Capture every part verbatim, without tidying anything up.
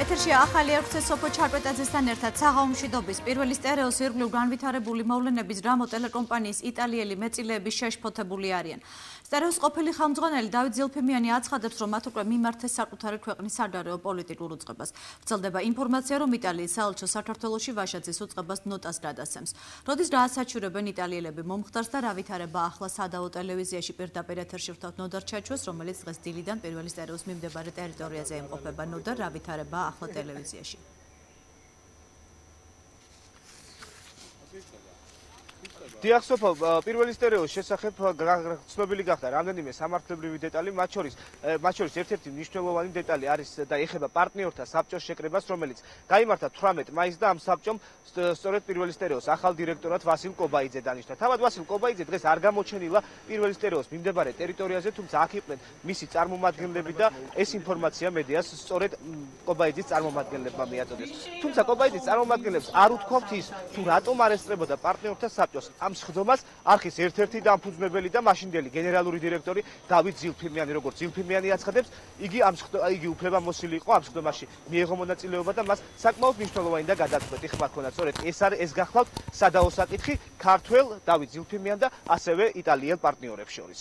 ეთერში ახალი არხზე სოფო ჩარკვეტაძესთან ერთად საღამომშვიდობის პირველი სტერეოს ირგვლივ განვითარებული მოვლენების დრამო ტელეკომპანიის იტალიელი მეტწილეების შეშფოთებული არიან. სტერეოს ყოფილი ხელმძღვანელი დავით ზილფიმიანი აცხადებს, რომ მათ უკვე მიმართეს საკუთარი ქვეყნის სადარაო პოლიტიკურ უწყებას. ვრცელდება ინფორმაცია, რომ იტალიის საელჩო საქართველოში ვაშაძის უწყებას ნოტას გადასცემს. როდის დაასაჩურებენ იტალიელები მომხდარს და რა ვითარება ახლა სადაო ტელევიზიაში პირდაპირ ეთერში ვრთავთ ნოდარ ჩაჩვეს, რომელიც დღეს დილიდან პირველი სტერეოს მიმდებარე ტერიტორიაზე იმყოფება. ნოდარ, რა ვითარება ახლა ტელევიზიაში? დიახ, სოფო, პირველი სტერეოს შესახებ ცნობილი გახდა რამდენიმე სამართლებრივი დეტალი, მათ შორის მათ შორის ერთ-ერთი მნიშვნელოვანი დეტალი არის და ეხება პარტნიორთა საბჭოს შეკრებას, რომელიც გაიმართა თვრამეტ მაისს და ამ საბჭომ სწორედ პირველი სტერეოს ახალ დირექტორად ვასილ კობაიძე დანიშნა. თავად ვასილ კობაიძე დღეს არ გამოჩენილა პირველი სტერეოს მიმდებარე ტერიტორიაზე, თუმცა აქ იყვნენ მისი წარმომადგენლები და ეს ინფორმაცია მედიას სწორედ კობაიძის წარმომადგენლებმა მიაწოდეს. თუმცა კობაიძის წარმომადგენლებს არ უთქვამთ ის, თუ რატომ არ ესწრებოდა პარტნიორთა საბჭოს ამ სხდომას არხის ერთ-ერთი დამფუძნებელი და მაშინდელი გენერალური დირექტორი დავით ზილფიმიანი. როგორც ზილფიმიანი აცხადებს, იგი ამ იგი უფლებამოსილი იყო ამ სხდომაში მიეღო მონაწილეობა და მას საკმაოდ მნიშვნელოვანი და გადაწყვეტი ხმა ჰქონდა. სწორედ ეს არის ეს გახლავთ სადაო საკითხი ქართველ დავით ზილფიმიან და ასევე იტალიელ პარტნიორებს შორის.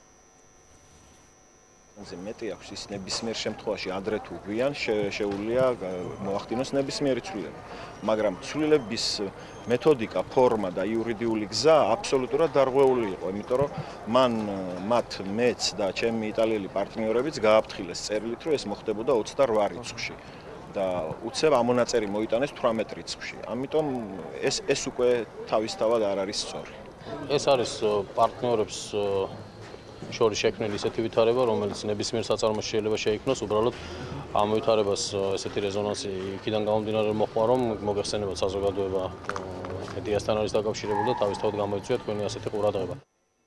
მეტი აქვს ის ნებისმიერ შემთხვევაში ადრე თუ გვიან შეუძლია მოახდინოს ნებისმიერი ცვლილება, მაგრამ ცვლილების მეთოდიკა, ფორმა და იურიდიული გზა აბსოლუტურად დარღვეული იყო, იმიტომ რომ მან მათ მეც და ჩემი იტალიელი პარტნიორებიც გააფრთხილეს წერილით, რომ ეს მოხდებოდა ოცდაოთხ რიცხვში და უცებ ამონაწერი მოიტანეს თვრამეტ რიცხვში. ამიტომ ეს ეს უკვე თავისთავად არ არის სწორი. ეს არის პარტნიორებს შორის შექმნილი ისეთი ვითარება, რომელიც ნებისმიერ საწარმოში შეიძლება შეიქმნოს, უბრალოდ ამ ვითარებას ესეთი რეზონანსი იქიდან გამომდინარე მოხდა, რომ მოგეხსენებათ საზოგადოება მედიასთან არის დაკავშირებული და თავისთავად გამოიწვია თქვენი ასეთი ყურადღება.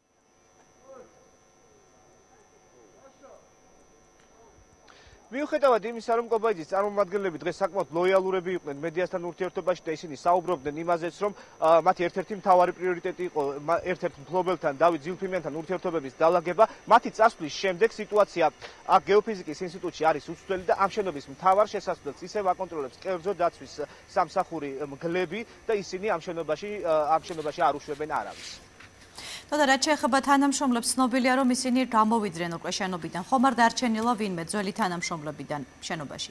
მიუხედავად იმისა, რომ კობაიძის წარმომადგენლები დღეს საკმაოდ ლოიალურები იყვნენ მედიასთან ურთიერთობაში და ისინი საუბრობდნენ იმაზეც, რომ მათი ერთ-ერთი მთავარი პრიორიტეტი იყო ერთ-ერთ მფლობელთან დავით ზილფიმიანთან ურთიერთობების დალაგება, მათი წასვლის შემდეგ სიტუაცია აქ გეოფიზიკის ინსტიტუტში არის უცვლელი და ამ შენობის მთავარ შესასვლელს ისევ აკონტროლებს კერძო დაცვის სამსახური მგლები და ისინი ამ შენობაში ამ შენობაში არ უშვებენ არავის. და რაც შეეხება თანამშრომლებს, ცნობილია, რომ ისინი გამოვიდნენ უკვე შენობიდან. ხომ არ დარჩენილა ვინმე ძველი თანამშრომლებიდან შენობაში?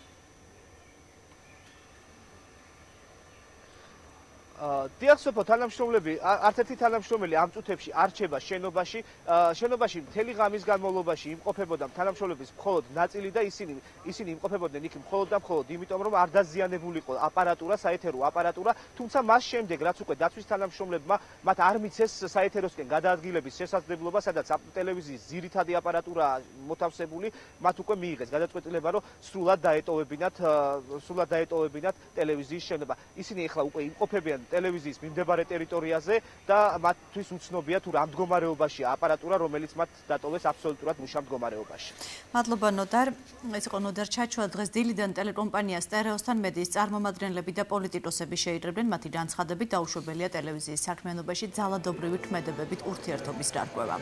დიახ, სოფო, თანამშრომლები, არც ერთი თანამშრომელი ამ წუთებში არ რჩება შენობაში. შენობაში მთელი ღამის განმავლობაში იმყოფებოდა თანამშრომლების მხოლოდ ნაწილი და ისინი ისინი იმყოფებოდნენ იქ მხოლოდ და მხოლოდ იმიტომ, რომ არ დაზიანებულიყო აპარატურა, საეთერო აპარატურა, თუმცა მას შემდეგ, რაც უკვე დაცვის თანამშრომლებმა მათ არ მიცეს საეთეროსკენ გადაადგილების შესაძლებლობა, სადაც ტელევიზიის ძირითადი აპარატურაა მოთავსებული, მათ უკვე მიიღეს გადაწყვეტილება, რომ სრულად დაეტოვებინათ, სრულად დაეტოვებინათ ტელევიზიის შენობა. ისინი ახლა უკვე იმყოფებიან ტელევიზიის მიმდებარე ტერიტორიაზე და მათთვის უცნობია თუ რა მდგომარეობაშია აპარატურა, რომელიც მათ დატოვეს აბსოლუტურად მუშა მდგომარეობაში. მადლობა ნოდარ. ეს იყო ნოდარ ჩაჩვა. დღეს დილიდან ტელეკომპანია სტერეოსთან მედიის წარმომადგენლები და პოლიტიკოსები შეიკრიბნენ მათი განცხადებით დაუშვებელია ტელევიზიის საქმიანობაში ძალადობრივი ქმედებებით ურთიერთობის დარღვევა.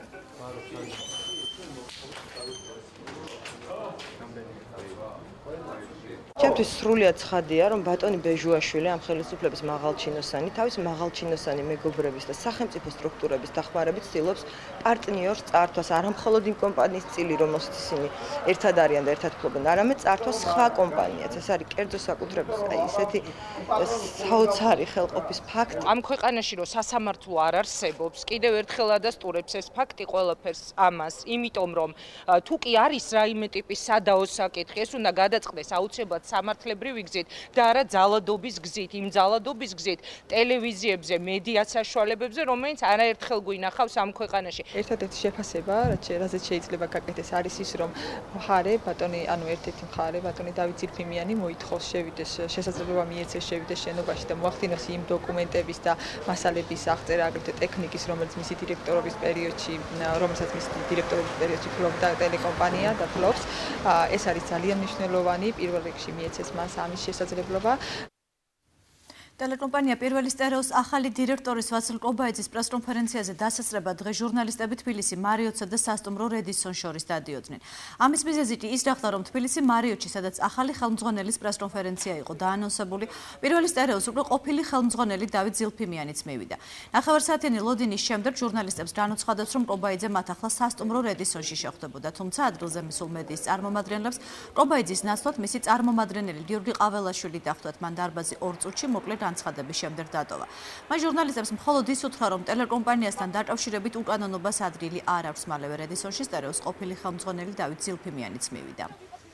ჩემთვის სრულიად ცხადია, რომ ბატონი ბეჟუაშვილი ამ ხელისუფლების მაღალჩინოსანი, თავის მაღალჩინოსანი მეგობრების და სახელმწიფო სტრუქტურების დახმარებით ცდილობს პარტნიორს წართვას არა მხოლოდ იმ კომპანიის წილი, რომელშიც ისინი ერთად არიან და ერთად ფლობენ, არამედ წართვას სხვა კომპანიაც. ეს არის კერძო საკუთრების, აი ესეთი საოცარი ხელყოფის ფაქტი. ამ ქვეყანაში რომ სასამართლო არ არსებობს, კიდევ ერთხელ ადასტურებს ეს ფაქტი ყველაფერს ამას, იმიტომ რომ თუ კი არის რაიმე ტიპის სადაო საკითხი, ეს უნდა გადაწყდეს აუცილებლად სამართლებრივი გზით და არა ძალადობის გზით, იმ ძალადობის გზით ტელევიზიებზე, მედია საშუალებებზე, რომელიც არაერთხელ გვინახავს ამ ქვეყანაში. ერთადერთი შეფასება, რაზეც შეიძლება გაკეთდეს, არის ის, რომ მხარე, ბატონი, ანუ ერთ-ერთი მხარე, ბატონი დავით ზილფიმიანი მოითხოვს შევიდეს, შესაძლებლობა მიეცეს შევიდეს შენობაში და მოახდინოს იმ დოკუმენტების და მასალების აღწერა, აგრეთვე ტექნიკის, რომელიც მისი დირექტორობის პერიოდში, რომელსაც მისი დირექტორობის პერიოდში ფლობდა ტელეკომპანია და ფლობს. ეს არის ძალიან მნიშვნელოვანი პირველ რიგში მიეცეს მას ამის შესაძლებლობა. ტელეკომპანია პირველი სტერეოს ახალი დირექტორის ვასილ კობაიძის პრესკონფერენციაზე დასასრება დღეს ჟურნალისტები თბილისი მარიოტსა და სასტუმრო რედისონ შორის დადიოდნენ. ამის მიზეზი ის გახდა, რომ თბილისი მარიოტში, სადაც ახალი ხელმძღვანელის პრესკონფერენცია იყო დაანონსებული, პირველი სტერეოს უკვე ყოფილი ხელმძღვანელი დავით ზილფიმიანიც მივიდა. ნახევარსაათიანი ლოდინის შემდეგ ჟურნალისტებს განუცხადებს, რომ კობაიძე მათ ახლა სასტუმრო რედისონში შეხვდებოდა, თუმცა ადგილზე მისულ მედიის წარმომადგენლებს კობაიძის ნაცვლად მისი წარმომადგენელი გიორგი ყაველაშვილი დახვდათ, მან დარბაზი ორ წუთში მოკლედ განცხადების შემდეგ დატოვა. მას ჟურნალისტებს მხოლოდ ის უთხრა, რომ ტელეკომპანიასთან დაკავშირებით უკანონობას ადგილი არ აქვს. მალევე რედისონში სტერეოს ყოფილი ხელმძღვანელი დავით ზილფიმიანიც მივიდა.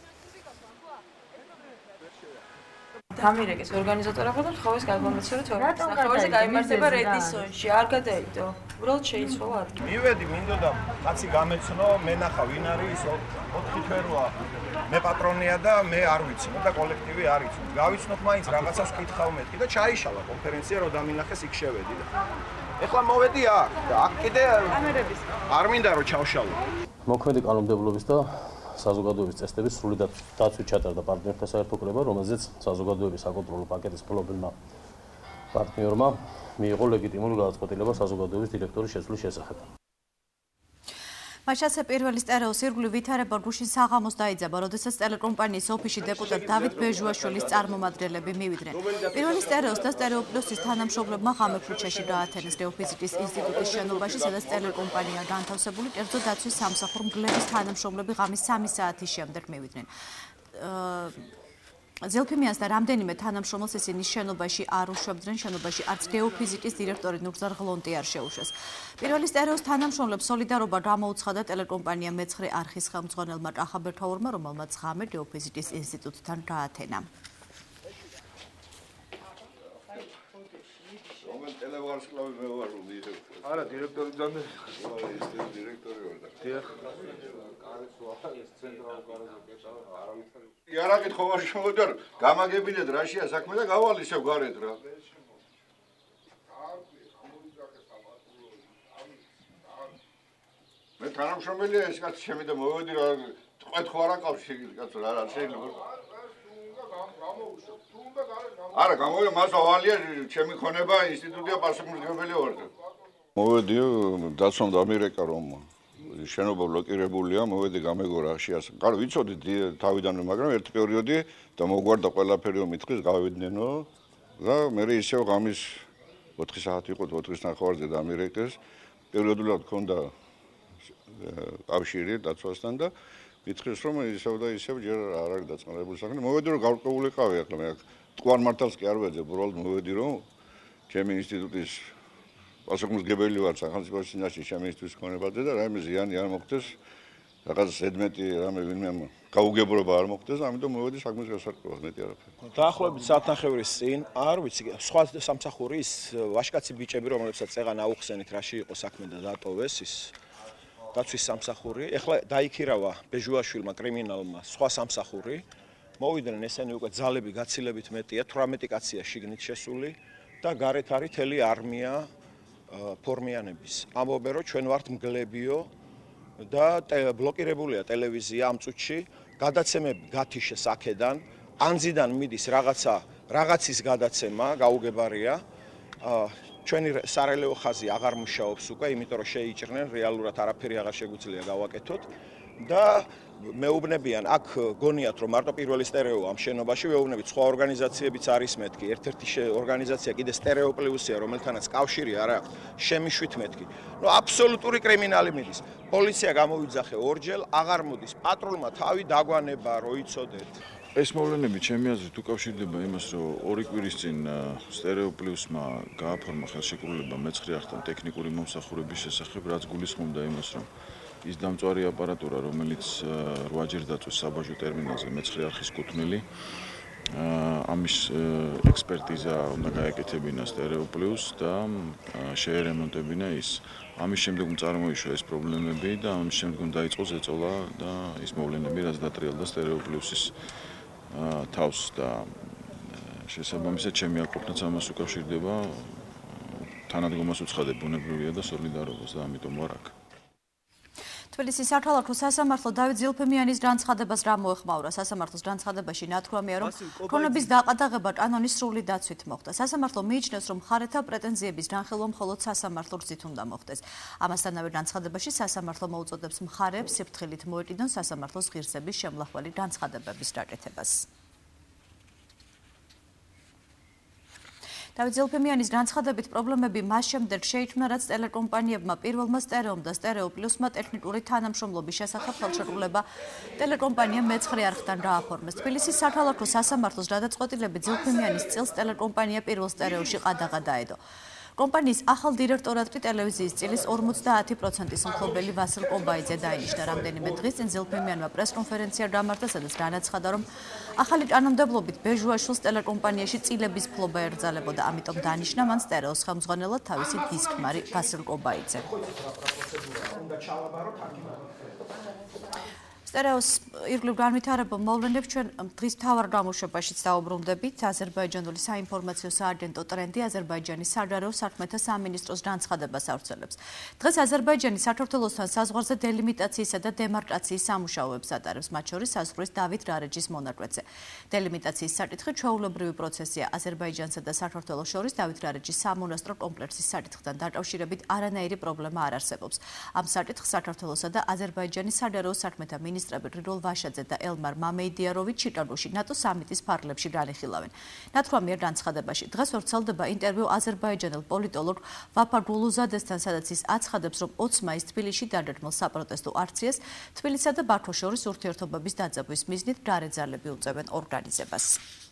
დამირეკეს ორგანიზატორი ხო და ხოვის გაგვამეცხრეთ ხოვის გაიმართება რედისონში არ გადაიდო უბრალოდ შეიცვალა ადგილი მივედი მინდოდა კაცი გამეცნო მე ნახა ვინ არის ოთხი თვეროა მე პატრონია და მე არ ვიცი და კოლექტივი არ იცი გავიცნობ მაინც რაღაცას ვკითხავ მეთქი და ჩაიშალა კონფერენცია რომ დამინახეს იქ შევედი და ეხლა მოვედი აქ და აქ კიდე კამერების არ მინდა რომ ჩავშალო მოქმედი კანონმდებლობის და საზოგადოების წესდების სრული დაცვით ჩატარდა პარტნიორთა საერთო კრება, რომელზეც საზოგადოების საკონტროლო პაკეტის მფლობელმა პარტნიორმა მიიღო ლეგიტიმური გადაწყვეტილება საზოგადოების დირექტორის შეცვლის შესახებ. მაშასე პირველი სტერეოს ირგვლივ ვითარება გუშინ საღამოს დაიძაბა, როდესაც ტელეკომპანიის ოფისში დეპუტატ დავით ბეჟუაშვილის წარმომადგენლები მივიდნენ. პირველი სტერეოს და სტერეო პლუსის თანამშრომლებმა ღამე ქუჩაში გაათენეს გეოფიზიკის ინსტიტუტის შენობაში, სადაც ტელეკომპანია განთავსებული კერძო დაცვის სამსახურ მგლების თანამშრომლები ღამის სამი საათის შემდეგ მივიდნენ. ზელფიმიანს და რამდენიმე თანამშრომელს ისინი შენობაში არ უშვებდნენ, შენობაში არც გეოფიზიკის დირექტორი ნურზარ ღლონტი არ შეუშვეს. პირველი სტერეოს თანამშრომლებს სოლიდარობა გამოუცხადა ტელეკომპანია მეცხრე არხის ხელმძღვანელმა ჭახა ბერთაურმა, რომელმაც ღამე გეოფიზიკის ინსტიტუტთან გაათენა. ტელევარსკლავი მე ვარ რომ მიიღებ. არა, დირექტორი ძამდე. ის დირექტორი ვარ და. დიახ. იარაღით ხომ არ შემოვიდა რომ გამაგებინეთ რაშია საქმე და გავალ ისევ გარეთ რა. მე თანამშრომელია ეს კაცი ჩემი და მოვედი რა ტყვეთ ხო არ აკავს კაცო რა არ შეიძლება. არა, გამოვიდა მას ავალია ჩემი ქონება ინსტიტუტია პასუხისმგებელი ვარ. მოვედი დაცვამ დამირეკა რომ შენობა ბლოკირებულია, მოვედი გამეგორა შეასწავლე. კარგი, ვიცოდი თავიდანვე, მაგრამ ერთ პერიოდი და მოგვარდა ყველაფერი რომ მითხრის გავედნენო და მე ისევ ღამის ოთხი საათი იყო, ოთხის ნახევარზე დამირეკეს. პერიოდულად მქონდა კავშირი დაცვასთან და მითხრის რომ ისევ და ისევ ჯერ არ არის დაწყნარებული საქმე. მოვედი რომ გავყოლიყავი ახლა მე აქ ტყვარ მართალს კი არ ვეძებ, უბრალოდ მოვედი რომ ჩემი ინსტიტუტის პასუხისმგებელი ვარ სახელმწიფოს წინაშე შემისთვის ქონებაზე და რაიმე ზიანი არ მოხდეს, რაღაც ზედმეტი რამე ვინმე გაუგებრობა არ მოხდეს, ამიტომ მოვედი საქმის გასარკვევად მეტი არაფერი. დაახლოებით საათნახევრის წინ, არ ვიცი, სხვა სამსახური ის ვაშკაცი ბიჭები, რომლებსაც წეღან აუხსენით, რაში იყო საქმე და დატოვეს ის დაცვის სამსახური. ეხლა დაიქირავა ბეჟუაშვილმა კრიმინალმა სხვა სამსახური. მოვიდნენ ესენი უკვე ძალები გაცილებით მეტია, თვრამეტი კაცია შიგნით შესული და გარეთ არის მთელი არმია ფორმიანების. ამბობენ რომ ჩვენ ვართ მგლებიო და ბლოკირებულია ტელევიზია ამ წუთში, გადაცემები გათიშეს აქედან, ანძიდან მიდის რაღაცა რაღაცის გადაცემა, გაუგებარია. ჩვენი სარელეო ხაზი აღარ მუშაობს უკვე, იმიტომ რომ შეიჭრნენ, რეალურად არაფერი აღარ შეგვიძლია გავაკეთოთ და მეუბნებიან, აქ გონიათ რომ მარტო პირველი სტერეო ამ შენობაში, ვეუბნებით სხვა ორგანიზაციებიც არის მეთქი. ერთ-ერთი ორგანიზაცია კიდე სტერეო პლუსია, რომელთანაც კავშირი არ აქვს, შემიშვით მეთქი. ნუ აბსოლუტური კრიმინალი მიდის. პოლიცია გამოვიძახე ორჯერ, აღარ მოდის. პატრულმა თავი დაგვანება, რო იცოდეთ. ეს მოვლენები ჩემი აზრით უკავშირდება იმას, რომ ორი კვირის წინ სტერეო პლუსმა გააფორმა ხელშეკრულება მეცხრე არხთან ტექნიკური მომსახურების შესახებ, რაც გულისხმობდა იმას, რომ ის დამწვარი აპარატურა, რომელიც რვაჯერ დაწვეს საბაჟო ტერმინალზე მეცხრე არხის კუთვნილი, ამის ექსპერტიზა უნდა გაეკეთებინა სტერეო პლუს და შეერემონტებინა ის. ამის შემდეგ წარმოიშვა ეს პრობლემები და ამის შემდეგ დაიწყო ზეწოლა და ის მოვლენები, რაც დატრიალდა სტერეო პლუსის თავს და შესაბამისად ჩემი აკროფნაც ამას უკავშირდება, თანადგომას უცხადებ ბუნებრივია და სოლიდარობას და ამიტომ ვარ აქ. თბილისის საქალაქო სასამართლო დავით ზილფემიანის განცხადებას რა მოეხმაურა. სასამართლოს განცხადებაში ნათქვამია, რომ ქონების დაყადაღება კანონის სრული დაცვით მოხდა. სასამართლო მიიჩნევს, რომ მხარეთა პრეტენზიების განხილვა მხოლოდ სასამართლო გზით უნდა მოხდეს. ამასთანავე განცხადებაში სასამართლო მოუწოდებს მხარეებს სიფრთხილით მოეკიდონ სასამართლოს ღირსების შემლახველი განცხადებების გაკეთებას. დავით ზილფემიანის განცხადებით პრობლემები მას შემდეგ შეიქმნა, რაც ტელეკომპანიებმა პირველმა სტერეომ და სტერეო პლუსმა ტექნიკური თანამშრომლობის შესახებ ხელშეკრულება ტელეკომპანია მეცხრე არხთან გააფორმეს. თბილისის საქალაქო სასამართლოს გადაწყვეტილებით ზილფემიანის წილს ტელეკომპანია პირველ სტერეოში ყადაღა დაედო. კომპანიის ახალ დირექტორად ტელევიზიის წილის ორმოცდაათი პროცენტის მფლობელი ვასილ კობაიძე დაინიშნა. რამდენიმე დღის წინ ზილფემიანმა პრესკონფერენცია გამართა, სადაც განაცხადა, რომ ახალი კანონმდებლობით ბეჟუაშვილს ტელეკომპანიაში წილების ფლობა ებრძალებოდა, ამიტომ დანიშნა მან სტერეოს ხელმძღვანელად თავისი დისკმარი ვასილ კობაიძე. სტერეოს ირგვლივ განვითარებულ მოვლენებს ჩვენ დღის მთავარ გამოშვებაშიც დაუბრუნდებით. აზერბაიჯანული საინფორმაციო სააგენტო ტრენდი აზერბაიჯანის საგარეო საქმეთა სამინისტროს განცხადებას ავრცელებს. დღეს აზერბაიჯანი საქართველოსთან საზღვარზე დელიმიტაციისა და დემარკაციის სამუშაოებს ატარებს, მათ შორის საზღვრის დავით რარეჯის მონაკვეთზე. დელიმიტაციის საკითხი ჩვეულებრივი პროცესია. აზერბაიჯანსა და საქართველოს შორის დავით რარეჯის სამონასტრო კომპლექსის საკითხთან დაკავშირებით არანაირი პრობლემა არ არსებობს. ამ საკითხს საქართველოსა და აზერბაიჯანის საგარეო საქმეთა მინისტრები რიდოლ ვაშაძე და ელმარ მამეიდიაროვი ჩიკაგოში ნატო სამიტის ფარგლებში განიხილავენ. ნათქვამია განცხადებაში. დღეს ვრცელდება ინტერვიუ აზერბაიჯანელ პოლიტოლოგ ვაფა გულუზადესთან, სადაც ის აცხადებს, რომ ოცი მაისს თბილისში დაგეგმილ საპროტესტო აქციას თბილისსა და ბაქოს შორის ურთიერთობების დაძაბვის მიზნით გარეძალები უწევენ ორგანიზებას.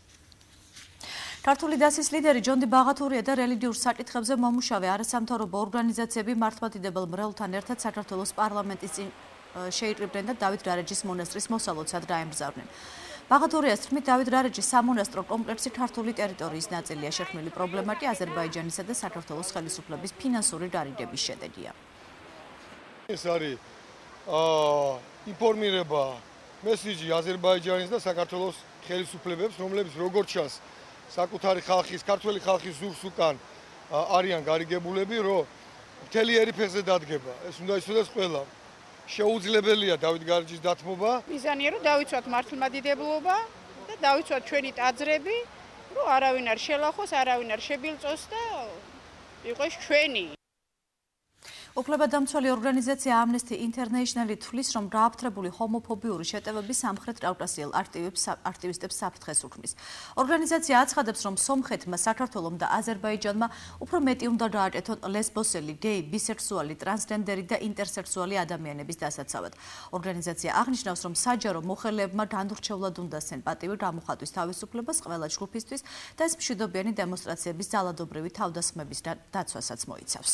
ქართული დასის ლიდერი ჯონდი ბაღათურია და რელიგიურ საკითხებზე მომუშავე არასამთავრობო ორგანიზაციები მართლმადიდებელ მრევლთან ერთად საქართველოს პარლამენტის წინ შეიკრიბნენ და დავით რარეჯის მონასტრის მოსალოცად გაემგზავრნენ. ბაღათურიას თქმით, დავით რარეჯის სამონასტრო კომპლექსი ქართული ტერიტორიის ნაწილია. შექმნილი პრობლემა კი აზერბაიჯანისა და საქართველოს ხელისუფლების ფინანსური გარიგების შედეგია. ეს არის ინფორმირება მესიჯი აზერბაიჯანის და საქართველოს ხელისუფლებებს, რომლებიც როგორც ჩანს საკუთარი ხალხის, ქართველი ხალხის ზურგს უკან არიან გარიგებულები, რომ მთელი ერიფეხზე დადგება. ეს უნდა იცოდეს ყველა. შეუძლებელია დავით რარეჯის დათმობა. მიზანია, რომ დავიცვათ მართლმადიდებლობა და დავიცვათ ჩვენი ტაძრები, რომ არავინ არ შელახოს, არავინ არ შებილწოს და იყოს ჩვენი. უფლებადამცველი ორგანიზაცია Amnesty International თვლის, რომ გააფთრებული ჰომოფობიური შეტევები სამხრეთ კავკასიელ აქტივისტებს საფრთხეს უქმნის. ორგანიზაცია აცხადებს, რომ სომხეთმა, საქართველომ და აზერბაიჯანმა უფრო მეტი უნდა გააკეთონ ლესბოსელი, გეი, ბისექსუალი, ტრანსგენდერი და ინტერსექსუალი ადამიანების დასაცავად. ორგანიზაცია აღნიშნავს, რომ საჯარო მოხელეებმა განდურჩევლად უნდასცენ პატივი გამოხატვის თავისუფლებას ყველა ჯგუფისთვის და ეს მშვიდობიანი დემონსტრაციების ძალადობრივი თავდასხმების დაცვასაც მოიცავს.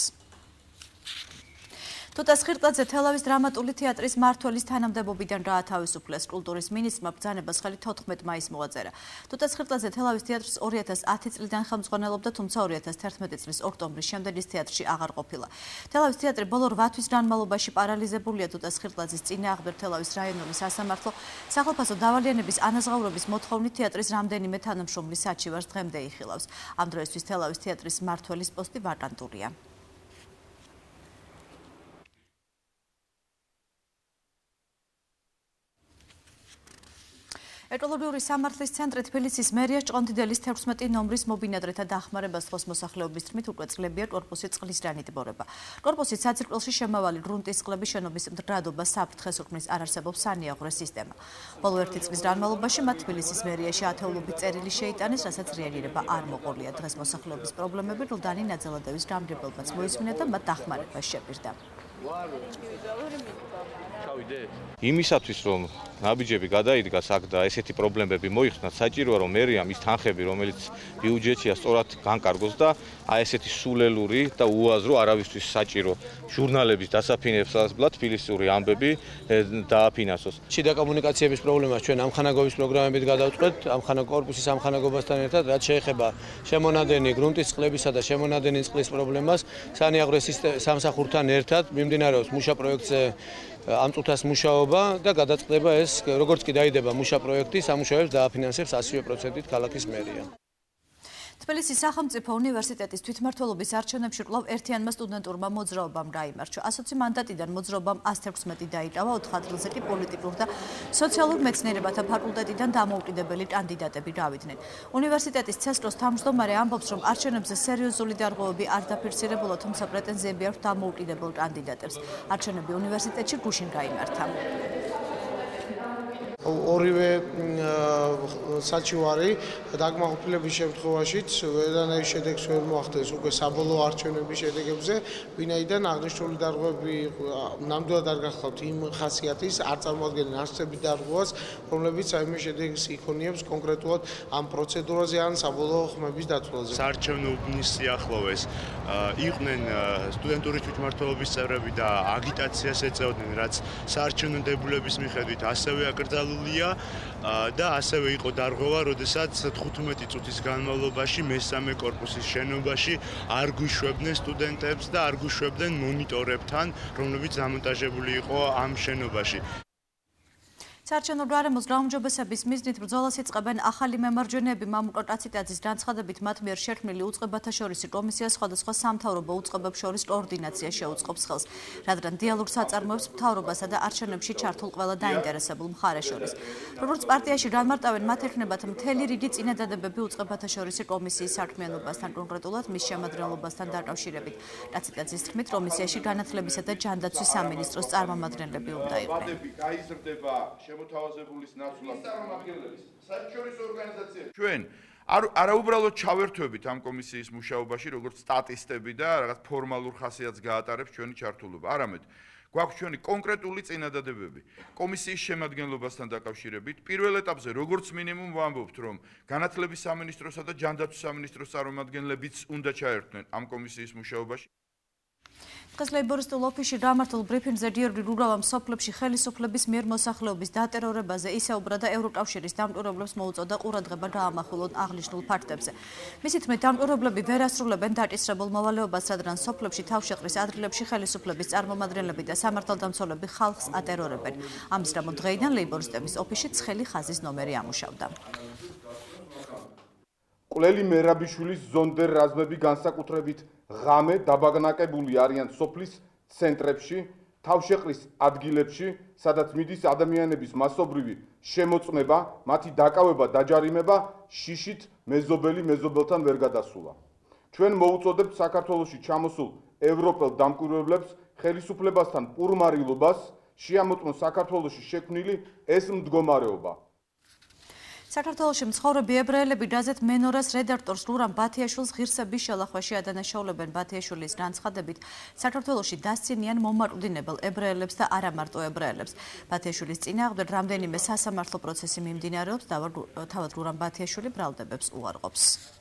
თუთას ხირტლაძე თელავის დრამატული თეატრის მმართველის თანამდებობიდან გაათავისუფლეს. კულტურის მინისტრმა ბრძანებას ხელი თოთხმეტ მაისს მოაწერა. თუთას ხირტლაძე თელავის თეატრის ორი ათას ათი წლიდან ხელმძღვანელობდა, თუმცა ორი ათას თერთმეტი წლის ოქტომბრის შემდეგ ის თეატრში აღარ ყოფილა. თელავის თეატრი ბოლო რვა თვის განმავლობაში პარალიზებულია. თუთას ხირტლაძის წინააღმდეგ თელავის რაიონული სასამართლო სახელმწიფო დავალიანების ანაზღაურების მოთხოვნით თეატრის რამდენიმე თანამშრომლის საჩივარს დღემდე იხილავს. ამ დროისთვის თელავის თეატრის მმართველის პოსტი ვაკანტურია. ეკოლოგიური სამართლის ცენტრი თბილისის მერიას ჭყონდიდელის თექვსმეტი ნომრის მობინადრეთა დახმარებას ხოს მოსახლეობის თქმით უკვე წლებია კორპუსი წყლის განიდებორება. კორპუსის საძირკველში შემავალი გრუნტის წყლების შენობის მდგრადობა საფრთხეს უქმნის, არ არსებობს სანიაღვრე სისტემა. ბოლო ერთი წლის განმავლობაში მათ თბილისის მერიაში ათეულობით წერილი შეიტანეს, რასაც რეაგირება არ მოყოლია. დღეს მოსახლეობის პრობლემები რლდანი ნაძალადევის გამგებელმაც მოისმინა და მათ დახმარებას შეპირდა. იმისათვის რომ ნაბიჯები გადაიდგას აქ და ესეთი პრობლემები მოიხსნათ, საჭიროა რომ მერიამ ის თანხები, რომელიც ბიუჯეტია, სწორად განკარგოს და აი ესეთი სულელური და უაზრო არავისთვის საჭირო ჟურნალების დასაფინებლად თბილისური ამბები დააფინანსოს. შიდა კომუნიკაციების პრობლემას ჩვენ ამხანაგობის პროგრამებით გადავწყვეტ, ამხანა კორპუსის ამხანაგობასთან ერთად, რაც შეეხება შემონადენი გრუნტის წყლებისა და შემონადენი წყლის პრობლემას, სანიაღვრე სამსახურთან ერთად მიმდინარეობს მუშა პროექტზე ამ წუთას მუშაობა და გადაწყდება ეს, როგორც კი დაიდება მუშა პროექტი, სამუშაოებს დააფინანსებს ასი პროცენტით ქალაქის მერია. თბილისის სახელმწიფო უნივერსიტეტის თვითმმართველობის არჩევნებში კვლავ ერთიანმა სტუდენტურმა მოძრაობამ გაიმარჯვა. ასოცი მანდატიდან მოძრაობამ ას თექვსმეტი დაიკავა, ოთხ ადგილზე კი პოლიტიკურ და სოციალურ მეცნიერებათა ფაკულტეტიდან დამოუკიდებელი კანდიდატები გავიდნენ. უნივერსიტეტის ცესკროს თავმჯდომარე ამბობს, რომ არჩევნებზე სერიოზული დარღვევები არ დაფიქსირებულა, თუმცა პრეტენზიები აქვს დამოუკიდებელ კანდიდატებს. არჩევნები უნივერსიტეტში გუშინ გაიმართა. ორივე საჩივარი დაკმაყოფილების შემთხვევაშიც ვერანაირ შედეგს ვერ მოახდენს უკვე საბოლოო არჩევნების შედეგებზე, ვინაიდან აღნიშნული დარღვევები ნამდვილად არ გახლავთ იმ ხასიათის, არ წარმოადგენენ არსებით დარღვევას, რომლებიც საიმე შედეგს იქონიებს კონკრეტულად ამ პროცედურაზე ან საბოლოო ხმების დათვლაზე. საარჩევნო უბნის სიახლოვეს იყვნენ სტუდენტური თვითმმართველობის წევრები და აგიტაციას ეწეოდნენ, რაც საარჩევნო დებულების მიხედვით ასევე აკრძალულია და ასევე იყო დარღვევა, როდესაც თხუთმეტი წუთის განმავლობაში მესამე კორპუსის შენობაში არ გვიშვებდნენ სტუდენტებს და არ გვიშვებდნენ მონიტორებთან, რომლებიც დამონტაჟებული იყო ამ შენობაში. საარჩევნო გარემოს გაუმჯობესების მიზნით ბრძოლას იწყებენ ახალი მემარჯვენეები. მამუკა კაციტაძის განცხადებით, მათ მიერ შექმნილი უწყებათა შორისი კომისია სხვადასხვა სამთავრობო უწყებებს შორის კოორდინაცია შეუწყობს ხელს, რადგან დიალოგს აწარმოებს მთავრობასა და არჩევნებში ჩართულ ყველა დაინტერესებულ მხარეს შორის. როგორც პარტიაში განმარტავენ, მათ ექნებათ მთელი რიგი წინადადებები უწყებათა შორისი კომისიის საქმიანობასთან, კონკრეტულად მის შემადგენლობასთან დაკავშირებით. კაციტაძის თქმით, კომისიაში განათლებისა და ჯანდაცვის სამინისტროს წარმომადგენლები უნდა იყვნენ. მოთავაზებულის ნაცვლად წარმომადგენლების საერთაშორისო ორგანიზაციები. ჩვენ არაუბრალოდ ჩავერთვებით ამ კომისიის მუშაობაში, როგორც სტატისტები და რაღაც ფორმალურ ხასიათს გაატარებს ჩვენი ჩართულობა. არამედ გვაქვს ჩვენი კონკრეტული წინადადებები კომისიის შემადგენლობასთან დაკავშირებით. პირველ ეტაპზე როგორც მინიმუმ ვამბობთ, რომ განათლების სამინისტროსა და ჯანდაცვის სამინისტროს წარმომადგენლებიც უნდა ჩაერთვნენ ამ კომისიის მუშაობაში. დღეს ლეიბორისტულ ოფისში გამართულ ბრიფინგზე გიორგი გუგავამ სოფლებში ხელისუფლების მიერ მოსახლეობის დატერორებაზე ისაუბრა და ევროკავშირის დამკვირვებლებს მოუწოდა ყურადღება გაამახვილონ აღნიშნულ ფაქტებზე. მისი თქმით, დამკვირვებლები ვერ ასრულებენ დაკისრებულ მოვალეობას, რადგან სოფლებში თავშეყრის ადგილებში ხელისუფლების წარმომადგენლები და სამართალდამცველები ხალხს ატერორებენ. ამის გამო დღეიდან ლეიბორისტების ოფისში ცხელი ხაზის ნომერი ამუშავდა. კვლელი მერაბიშვილის ზონდერ რაზმები განსაკუთრებით ღამე დაბაგნაკებული არიან სოფლის ცენტრებში, თავშეყრის ადგილებში, სადაც მიდის ადამიანების მასობრივი შემოწმება, მათი დაკავება, დაჯარიმება, შიშით მეზობელი მეზობელთან ვერ გადასულა. ჩვენ მოუწოდებთ საქართველოში ჩამოსულ ევროპელ დამკვირვებლებს ხელისუფლებასთან პურმარილობას, შეამოწმონ საქართველოში შექმნილი ეს მდგომარეობა. საქართველოში მცხოვრები ებრაელები გაზეთ მენორას რედაქტორს ლურამ ბათიაშვილს ღირსების შელახვაში ადანაშაულებენ. ბათიაშვილის განცხადებით, საქართველოში დასცინიან მომაკვდინებელ ებრაელებს და არა მარტო ებრაელებს. ბათიაშვილის წინააღმდეგ რამდენიმე სასამართლო პროცესი მიმდინარეობს, თავად ლურამ ბათიაშვილი ბრალდებებს უარყოფს.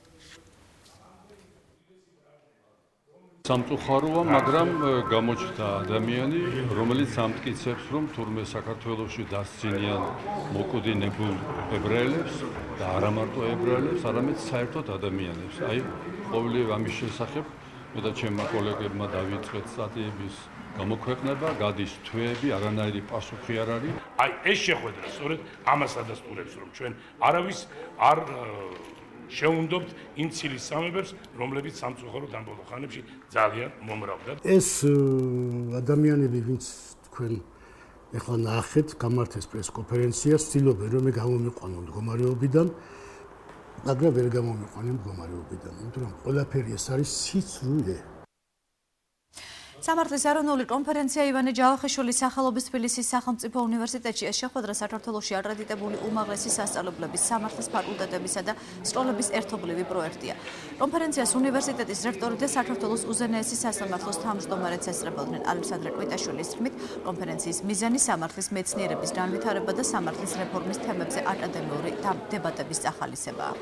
სამწუხაროა, მაგრამ გამოჩნდა ადამიანი, რომელიც ამტკიცებს, რომ თურმე საქართველოში დასცინიან მოკვდინებულ ებრაელებს და არა მარტო ებრაელებს, არამედ საერთოდ ადამიანებს. აი, ყოველივე ამის შესახებ მე და ჩემმა კოლეგებმა დავიწყეთ სტატიების გამოქვეყნება, გადის თვეები, არანაირი პასუხი არ არის. აი, ეს შეხვედრა სწორედ ამას ადასტურებს, რომ ჩვენ არავის არ შეუნდობთ იმ ცილის სამებებს, რომლებიც სამწუხაროდ ამ ბოლო ხანებში ძალიან მომრავდა. ეს ადამიანები, ვინც თქვენ ეხლა ნახეთ, გამართეს პრესკონფერენცია, ცდილობენ რომ გამომიყვანონ მდგომარეობიდან, მაგრამ ვერ გამომიყვანენ მდგომარეობიდან, იმიტომ რომ ყველაფერი ეს არის სიცრუე. სამართლის ეროვნული კონფერენცია ივანე ჯავახიშვილის სახელობის თბილისის სახელმწიფო უნივერსიტეტში ეს შეხვედრა საქართველოში აკრედიტებული უმაღლესი სასწავლებლების სამართლის ფაკულტეტებისა და სკოლების ერთობლივი პროექტია. კონფერენციას უნივერსიტეტის რექტორი და საქართველოს უზენაესი სასამართლოს თავმჯდომარეც ესწრებოდნენ. ალექსანდრე კვიტაშვილის თქმით, კონფერენციის მიზანი სამართლის მეცნიერების განვითარება და სამართლის რეფორმის თემებზე აკადემიური დებატების ახალისებაა.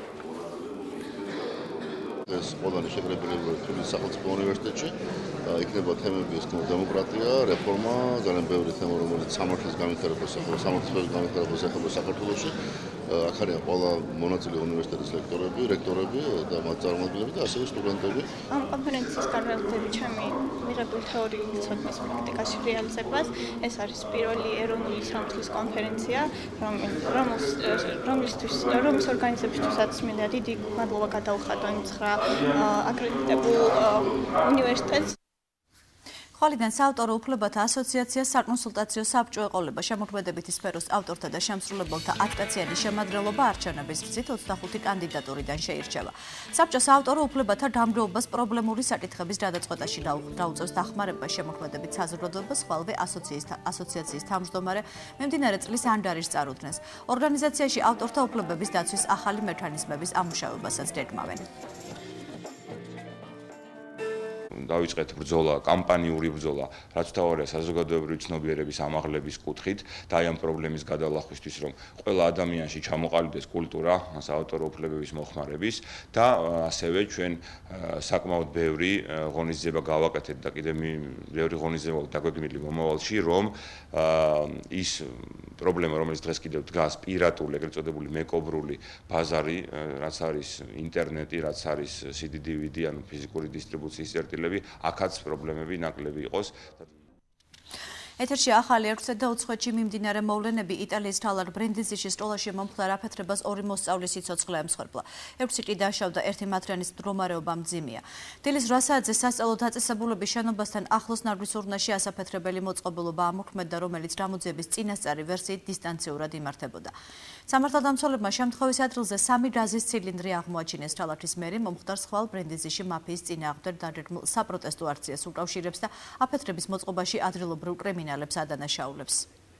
ეს ყველანი შეკრებილი თბილისის სახელმწიფო უნივერსიტეტში იქნება თემები ეს დემოკრატია, რეფორმა, ძალიან ბევრი თემა, რომელიც სამართლის განვითარებას ეხება, სამართლის განვითარებას ეხება საქართველოში. აქ არიან ყველა მონაწილე უნივერსიტეტის ლექტორები, რექტორები და მათ წარმომადგენლები და ასევე სტუდენტები. ამ კონფერენციის განმავლობაში ჩემი მიღებული თეორიული ცოდნის პრაქტიკაში რეალიზებას ეს არის პირველი ეროვნული სამართლის კონფერენცია, რომლისთვის რომლის ორგანიზებისთვისაც მინდა დიდი მადლობა გადაუხადო იმ ცხრა აკრედიტებულ უნივერსიტეტს. ხვალიდან საავტორო უფლებათა ასოციაციას საკონსულტაციო საბჭო ეყოლება შემოქმედებითი სფეროს ავტორთა და შემსრულებელთა ათწლიანი შემადგენლობა არჩევნების გზით ოცდახუთი კანდიდატურიდან შეირჩევა. საბჭო საავტორო უფლებათა დამრეობას პრობლემური საკითხების გადაწყვეტაში დაუწევს დახმარებას შემოქმედებით საზოგადოებას, ხვალვე ასოციაციის თავმჯდომარე მიმდინარე წლის ანდარის წარუდგენს. ორგანიზაციაში ავტორთა უფლებების დაცვის ახალი მექანიზმების ამუშავებასაც გეგმავენ. დავიწყეთ ბრძოლა, კამპანიური ბრძოლა, რაც თავარია საზოგადოებრივი ცნობიერების ამაღლების კუთხით და აი ამ პრობლემის გადალახვისთვის, რომ ყველა ადამიანში ჩამოყალიბდეს კულტურა საავტორო უფლებების მოხმარების და ასევე ჩვენ საკმაოდ ბევრი ღონისძიება გავაკეთეთ და კიდევ ბევრი ღონისძიება დაგვეგმილი მომავალში, რომ ის პრობლემა, რომელიც დღეს კიდევ დგას, პირატული, ეგრეთ წოდებული მეკობრული ბაზარი, რაც არის ინტერნეტი, რაც არის C D D V D, ანუ ფიზიკური დისტრიბუციის წერტილები, აქაც პრობლემები ნაკლები იყოს. ეთერში ახალი ექვსი და უცხოეთში მიმდინარე მოვლენები. იტალიის თალარ ბრინდიზიში სკოლაში მომხდარ აფეთრებას ორი მოსწავლის სიცოცხლე ემსხვერპლა. ექვსი კი დაშავდა, ერთი მათგანის მდგომარეობა მძიმეა. დილის რვა საათზე სასწავლო დაწესებულების შენობასთან ახლოს ნარგვის ურნაში ასაფეთრებელი მოწყობილობა ამოქმედდა, რომელიც გამოძიების წინასწარი ვერსიით დისტანციურად იმართებოდა. სამართალდამცველებმა შემთხვევის ადგილზე სამი გაზის ცილინდრი აღმოაჩინეს. თალათის მერი მომხდარს ხვალ ბრინდიზიში მაფიის წინააღმდეგ დაგეგმილ საპროტესტო აქციას უკავშირებს და აფეთრების მოწყობაში ადგილობრივ კრიმინალებს ადანაშაულებს.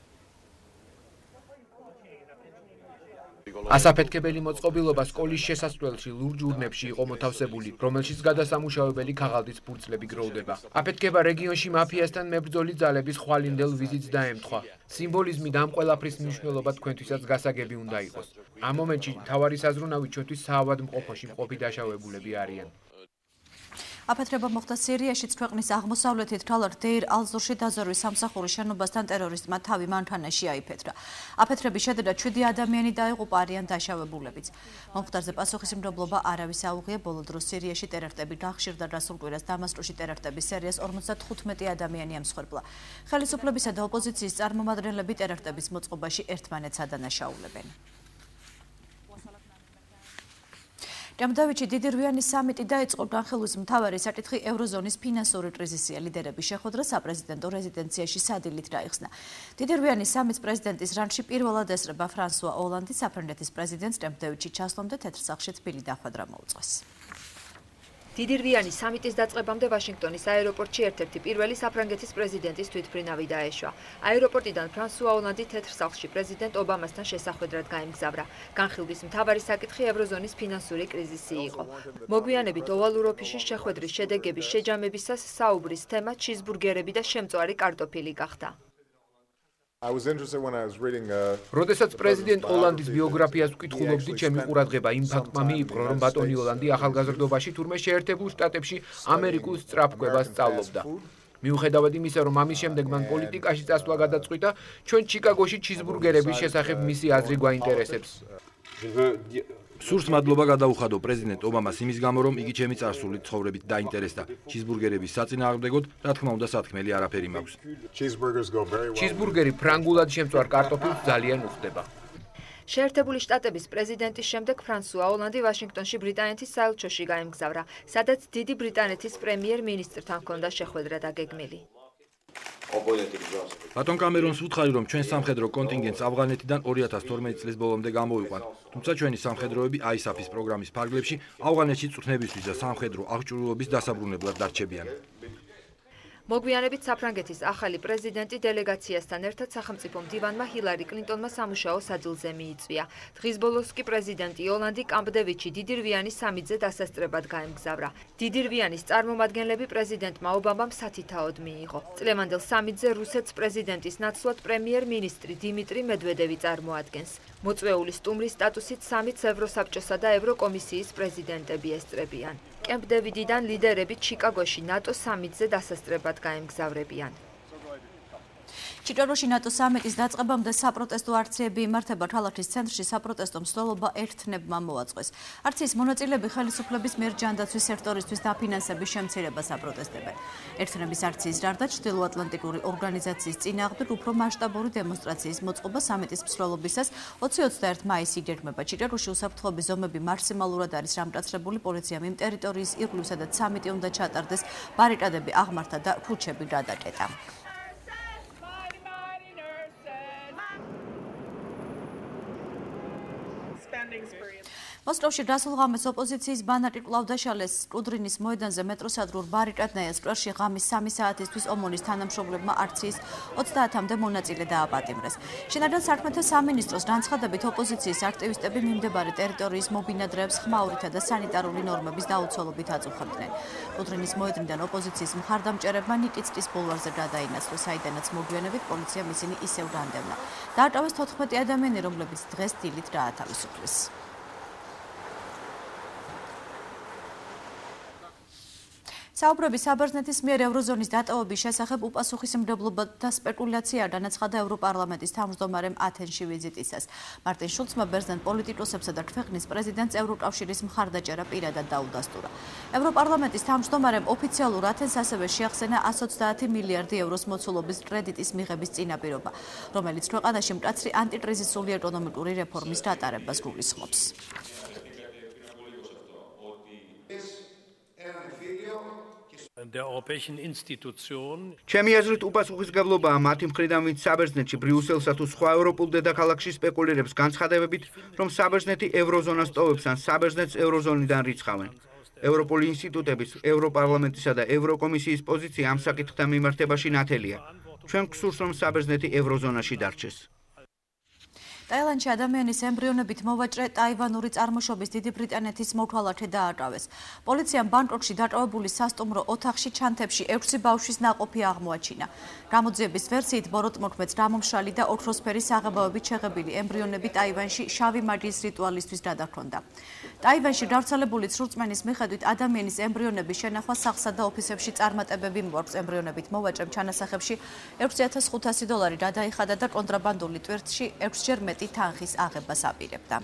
ასაფეთქებელი მოწყობილობა სკოლის შესასვლელში ლურჯ ურნებში იყო მოთავსებული, რომელშიც გადასამუშავებელი ქაღალდის ფურცლები გროვდება. აფეთქება რეგიონში მაფიასთან მებრძოლი ძალების ხვალინდელ ვიზიტს დაემთხვა. სიმბოლიზმით ამ ყველაფრის მნიშვნელობა თქვენთვისაც გასაგები უნდა იყოს. ამ მომენტში მთავარი საზრუნავი ჩვენთვის საავადმყოფოში მყოფი დაშავებულები არიან. აფეთრება მოხდა სირიაშიც. ქვეყნის აღმოსავლეთით თალარ დეირ ალ-ზორში დაზარვის სამსახურის შენობასთან ტერორისტმა თავი მანქანაში აიფეთრა. აფეთრების შედეგად შვიდი ადამიანი დაიღუპა, არიან დაშავებულებიც. მომხდარზე პასუხისმგებლობა არავის აუღია. ბოლო დროს სირიაში ტერაქტები გახშირდა, დასულ კვირას დამასკოში ტერაქტების სერიას ორმოცდათხუთმეტი ადამიანი ემსხვერპლა. ხელისუფლებისა და ოპოზიციის წარმომადგენლები ტერაქტების მოწყობაში ერთმანეთს ადანაშაულებენ. გამდავიჩი დიდი რვიანი სამიტი დაიწყო. განხილვის მთავარი საკითხი ევროზონის ფინანსური კრიზისია. ლიდერების შეხვედრა საპრეზიდენტო რეზიდენციაში სადილით დაიხსნა. დიდი რვიანი სამიტს პრეზიდენტის რანგში პირველად ესწრება ფრანსუა ოლანდი. საფრანგეთის პრეზიდენტს კემპ-დევიდში ჩასვლამდე თეთრ სახლში თბილი დახვედრა მოუწყვეს. დიდი რვიანი სამიტის დაწყებამდე ვაშინგტონის აეროპორტში ერთ-ერთი პირველი საფრანგეთის პრეზიდენტის თვითმფრინავი დაეშვა. აეროპორტიდან ფრანსუა ოლანდი თეთრ სახლში პრეზიდენტ ობამასთან შესახვედრად გაემგზავრა. განხილვის მთავარი საკითხი ევროზონის ფინანსური კრიზისი იყო. მოგვიანებით ოვალურ ოფისში შეხვედრის შედეგების შეჯამებისას საუბრის თემა ჩიზბურგერები და შემწვარი კარტოფილი გახდა. როდესაც პრეზიდენტ ოლანდის ბიოგრაფიას ვკითხულობდი, ჩემი ყურადღება იმ ფაქტმა მიიპყრო, რომ ბატონი ოლანდი ახალგაზრდობაში თურმე შეერთებულ შტატებში ამერიკულ სწრაფკვებას სწავლობდა. მიუხედავად იმისა, რომ ამის შემდეგ მან პოლიტიკაში წასვლა გადაწყვიტა, ჩვენ ჩიკაგოში ჩიზბურგერების შესახებ მისი აზრი გვაინტერესებს. სურს მადლობა გადაუხადო პრეზიდენტ ობამას იმის გამო, რომ იგი ჩემი წარსული ცხოვრებით დაინტერესდა. ჩიზბურგერების საწინააღმდეგოდ, რა თქმა უნდა, სათქმელი არაფერი მაქვს. ჩიზბურგერი ფრანგულად შემწვარ კარტოფილს ძალიან უხდება. შეერთებული შტატების პრეზიდენტის შემდეგ ფრანსუა ოლანდი ვაშინგტონში ბრიტანეთის საელჩოში გაემგზავრა, სადაც დიდი ბრიტანეთის პრემიერ-მინისტრთან ჰქონდა შეხვედრა დაგეგმილი. ბატონ კამერონს ვუთხარი, რომ ჩვენ სამხედრო კონტინგენტს ავღანეთიდან ორი ათას თორმეტი წლის ბოლომდე გამოვიყვან. თუმცა ჩვენი სამხედროები აისაფის პროგრამის ფარგლებში ავღანეთში წვრთნებისთვის და სამხედრო აღჭურვილობის დასაბრუნებლად დარჩებიან. მოგვიანებით საფრანგეთის ახალი პრეზიდენტი დელეგაციასთან ერთად სახელმწიფო მდივანმა ჰილარი კლინტონმა სამუშაო საძილზე მიიწვია. დღის ბოლოს კი პრეზიდენტი ოლანდი კამპ-დევიდში დიდი რვიანი სამიტზე დასასწრებად გაემგზავრა. დიდი რვიანის წარმომადგენლები პრეზიდენტმა ობამამ სათითაოდ მიიღო. წლევანდელ სამიტზე რუსეთს პრეზიდენტის ნაცვლად პრემიერ-მინისტრი დიმიტრი მედვედევი წარმოადგენს. მოწვეული სტუმრის სტატუსით სამიტს ევროსაბჭოსა და ევროკომისიის პრეზიდენტები ესწრებიან. კემპ-დევიდიდან ლიდერები ჩიკაგოში ნატო სამიტზე დასასწრებად გაემგზავრებიან. ჩიჭაროში ნატო სამიტის დაწყებამდე საპროტესტო აქციები იმართება ქალაქის ცენტრში. საპროტესტო მსვლელობა ერთნებმა მოაწყვეს. აქციის მონაწილეები ხელისუფლების მიერ ჯანდაცვის სექტორისთვის დაფინანსების შემცირებას აპროტესტებენ. ერთნების აქციის გარდა ჩრდილოატლანტიკური ორგანიზაციის წინააღმდეგ უფრო მასშტაბური დემონსტრაციის მოწყობა სამიტის მსვლელობისას ოცი ოცდაერთი მაისი იგეგმება. ჩიჭაროში უსაფრთხოების ზომები მაქსიმალურად არის გამტაცრებული. პოლიციამ იმ ტერიტორიის ირგვლივ, სადაც სამიტი უნდა ჩატარდეს, ბარიკადები აღმართა და ქუჩები გადაკეტა. მოსკოვში გასულ ღამეს ოპოზიციის ბანაკი კვლავ დაშალეს კუდრინის მოედანზე მეტროსადრულ ბარიკადნაია სკვერში ღამის სამი საათისთვის ომონის თანამშრომლებმა აქციის ოცდაათამდე მონაწილე დააპატიმრეს. შინაგან საქმეთა სამინისტროს განცხადებით ოპოზიციის აქტივისტები მიმდებარე ტერიტორიის მობინადრეებს ხმაურითა და სანიტარული ნორმების დაუცველობით აწუხებდნენ. კუდრინის მოედნიდან ოპოზიციის მხარდამჭერებმა ნიკიცკის ბულვარზე გადაინაცვლეს, საიდანაც მოგვიანებით პოლიციამ ისინი ისევ განდევნა. დააკავეს თოთხმეტი ადამიანი, რომლებიც დღეს დილით გაათავისუფლეს. საუბრები საბერძნეთის მიერ ევროზონის დატოვების შესახებ უპასუხისმგებლობათა სპეკულაციაა განაცხადა ევროპარლამენტის თავმჯდომარემ ათენში ვიზიტისას. მარტინ შულცმა ბერძენ პოლიტიკოსებსა და ქვეყნის პრეზიდენტს ევროკავშირის მხარდაჭერა პირადად დაუდასტურა. ევროპარლამენტის თავმჯდომარემ ოფიციალურ ათენს ასევე შეახსენა εκατს ოცდაათი მილიარდი ევროს მოცულობის კრედიტის მიღების წინაპირობა, რომელიც ქვეყანაში მკაცრი ანტიკრიზისული ეკონომიკური რეფორმის გატარებას გულისხმობს. ჩემი აზრით უპასუხისმგებლობაა მათი მხრიდან, ვინც საბერძნეთში, ბრიუსელსა თუ სხვა ევროპულ დედაქალაქში სპეკულირებს განცხადებებით, რომ საბერძნეთი ევროზონას ტოვებს ან საბერძნეთს ევროზონიდან რიცხავენ. ევროპული ინსტიტუტების, ევროპარლამენტისა და ევროკომისიის პოზიცია ამ საკითხთან მიმართებაში ნათელია. ჩვენ გვსურს, რომ საბერძნეთი ევროზონაში დარჩეს. ტაილანდში ადამიანის ემბრიონებით მოვაჭრე ტაივანური წარმოშობის დიდი ბრიტანეთის მოქალაქე დააკავეს. პოლიციამ ბანგკოკში დაკავებული სასტუმრო ოთახში ჩანთებში ექვსი ბავშვის ნაყოფი აღმოაჩინა. გამოძიების ვერსიით ბოროტმოქმედს გამომშრალი და ოქროსფერი საღებავებით შეღებილი ემბრიონები ტაივანში შავი მაგიის რიტუალისთვის გადაჰქონდა. ტაივანში გავრცელებული ცრურწმენის მიხედვით ადამიანის ემბრიონების შენახვა სახლსა და ოფისებში წარმატებები მოაქვს. ემბრიონებით მოვაჭრემ ჩანასახებში ექვსი ათას ხუთასი დოლარი გადაიხადა და კონტრაბანდული ტვირთში ექვსჯერ მეტი თანხის აღებას აპირებდა.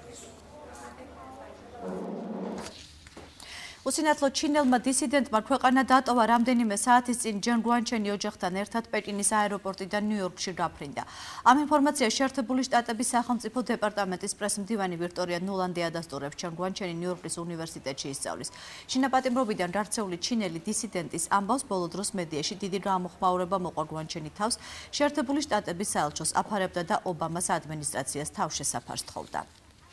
უსინათლო ჩინელმა დისიდენტმა ქვეყანა დატოვა რამდენიმე საათის წინ ჯენ გუანჩენი ოჯახთან ერთად პეკინის აეროპორტიდან ნიუ-იორკში გაფრინდა. ამ ინფორმაციას შეერთებული შტატების სახელმწიფო დეპარტამენტის პრესმდივანი ვიქტორია ნულანდი ადასტურებს. ჯენ გუანჩენი ნიუ-იორკის უნივერსიტეტში ისწავლის. შინაპატიმრობიდან გარჩეული ჩინელი დისიდენტის ამბავს ბოლო დროს მედიაში დიდი გამოხმაურება მოყვა გუანჩენი თავს შეერთებული შტატების საელჩოს აფარებდა და ობამას ადმინისტრაციას თავშესაფარს თხოვდა.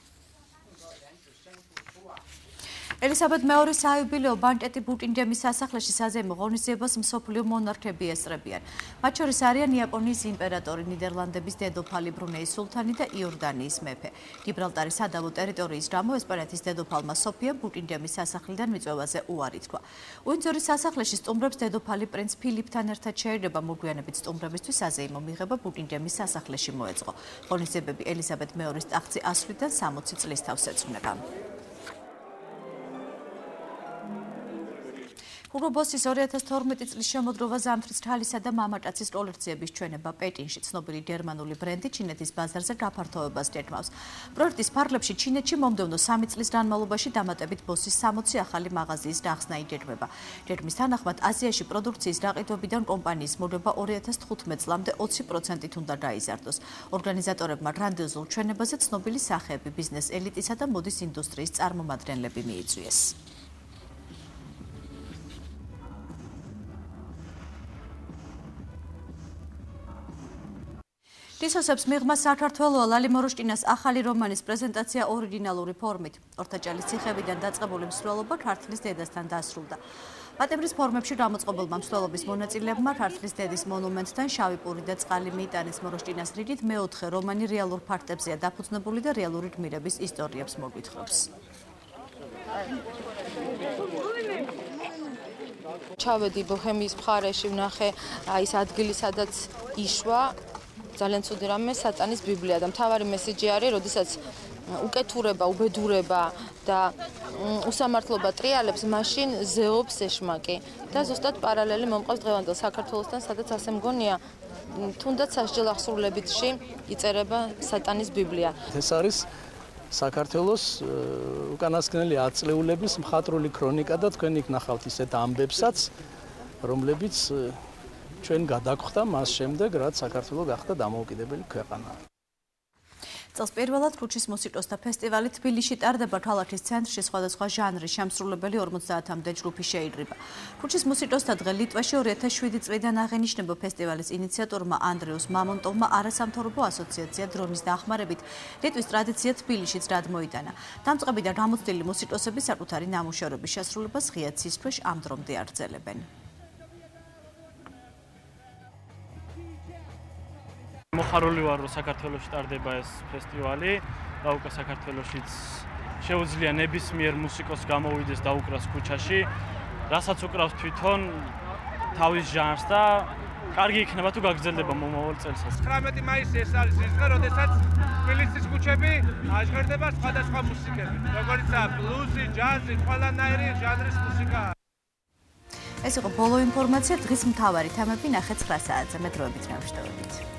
ელისაბედ მეორის საიუბილეო ბანკეტი ბუკინგემის სასახლეში საზეიმო ღონისძიებას მსოფლიო მონარქები ესწრებიან. მათ შორის არიან იაპონიის იმპერატორი, ნიდერლანდების დედოფალი, ბრუნეის სულთანი და იორდანიის მეფე. გიბრალტარის სადავო ტერიტორიის გამო ესპანეთის დედოფალმა სოფიამ ბუკინგემის სასახლიდან მიწვევაზე უარი თქვა. უინძორის სასახლეში სტუმრებს დედოფალი პრინც ფილიპთან ერთად შეერგება. მოგვიანებით სტუმრებისთვის საზეიმო მიღება ბუკინგემის სასახლეში მოეწყო. ღონისძიებები ელისაბედ მეორის ტახტზე ასვლიდან სამოცი წლის თავს ეძღვნება. ჰუგო ბოსის ორი ათას თორმეტი წლის შემოდგომა ზამთრის ქალისა და მამაკაცის კოლექციების ჩვენება პეკინში. ცნობილი გერმანული ბრენდი ჩინეთის ბაზარზე გაფართოებას გეკმავს. პროექტის ფარგლებში ჩინეთში მომდევნო სამი წლის განმავლობაში დამატებით ბოსის სამოცი ახალი მაღაზიის გახსნა იგეგმება. გეგმის თანახმად აზიაში პროდუქციის გაყიდვებიდან კომპანიის მოგება ორი ათას თხუთმეტ წლამდე ოცი პროცენტით უნდა გაიზარდოს. ორგანიზატორებმა გრანდიოზულ ჩვენებაზე ცნობილი სახეები, ბიზნეს ელიტისა და მოდის ინდუსტრიის წარმომადგენლები მიიწვიეს. რისოსებს მიღმა საქართველოა ლალი მოროშკინას ახალი რომანის პრეზენტაცია ორიგინალური ფორმით. ორთაჭალის ციხებიდან დაწყებული მსვლელობა ქართლის დედასთან დასრულდა. პატემრის ფორმებში გამოწყობილმა მსვლელობის მონაწილეებმა ქართლის დედის მონუმენტთან შავი პური და წყალი მიიტანეს. მოროშკინას რიგით მეოთხე რომანი რეალურ ფაქტებზეა დაფუძნებული და რეალური გმირების ისტორიებს მოგვითხრობს. ჩავედი ბოჰემიის მხარეში, ვნახე აი ეს ადგილი, სადაც იშვა ძალიან ცუდი რამე სატანის ბიბლია და მთავარი მესიჯი არის, როდესაც უკეთურება, უბედურება და უსამართლობა ტრიალებს, მაშინ ზეობს ეშმაკი. და ზუსტად პარალელი მომყავს დღევანდელ საქართველოსთან, სადაც ასე მგონია თუნდაც სასჯელ აღსრულებითში იწერება სატანის ბიბლია. ეს არის საქართველოს უკანასკნელი ათწლეულების მხატვრული ქრონიკა და თქვენ იქ ნახავთ ისეთ ამბებსაც, რომლებიც ჩვენ გადაგხვდა მას შემდეგ, რაც საქართველო გახდა დამოუკიდებელი ქვეყანა. წელს პირველად ქუჩის მუსიკოსთა ფესტივალი თბილისში ტარდება. ქალაქის ცენტრში სხვადასხვა ჟანრის შემსრულებელი ორმოცდაათამდე ჯგუფი შეიკრიბა. ქუჩის მუსიკოსთა დღე ლიტვაში ორი ათას შვიდი წლიდან აღენიშნება. ფესტივალის ინიციატორმა ანდრეუს მამონტოვმა არასამთავრობო ასოციაცია დრონის დახმარებით ლიტვის ტრადიცია თბილისშიც გადმოიტანა. დამწყები და გამოცდილი მუსიკოსები საკუთარი ნამუშევრების შესრულებას ღია ცისფრში ამ დრომდე აგრძელებენ. მოხარული ვარ, რომ საქართველოში ტარდება ეს ფესტივალი და უკვე საქართველოშიც შეუძლია ნებისმიერ მუსიკოსს გამოვიდეს და უკრას ქუჩაში, რასაც უკრავს თვითონ თავის ჟანრს და კარგი იქნება თუ გაგრძელდება მომავალ წელსაც. ცხრამეტი მაისი ეს არის ის დღე, როდესაც თბილისის ქუჩები აჟღერდება სხვადასხვა მუსიკები, როგორიცაა ბლუზი, ჯაზი, ყველანაირი ჟანრის მუსიკა. ეს იყო ბოლო ინფორმაცია, დღის მთავარი თემები ნახეთ ცხრა საათზე. მე დროებით ნავშევებით.